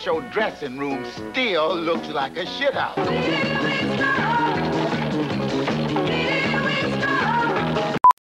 but your dressing room still looks like a shithouse.